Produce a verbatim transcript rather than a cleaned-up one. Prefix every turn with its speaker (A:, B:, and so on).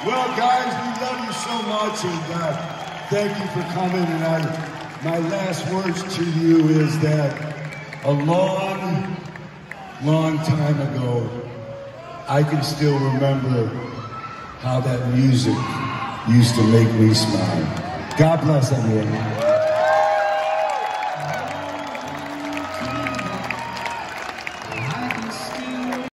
A: Well, guys, we love you so much, and uh, thank you for coming. And I, my last words to you is that a long, long time ago, I can still remember how that music used to make me smile. God bless everyone.